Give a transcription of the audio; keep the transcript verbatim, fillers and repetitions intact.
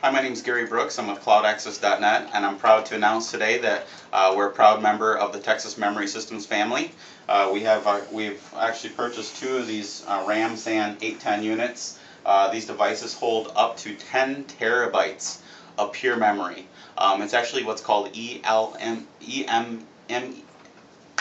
Hi, my name is Gary Brooks. I'm with Cloud Access dot net, and I'm proud to announce today that uh, we're a proud member of the Texas Memory Systems family. Uh, we have uh, we've actually purchased two of these uh, RAM SAN eight ten units. Uh, these devices hold up to ten terabytes of pure memory. Um, it's actually what's called E L M E M M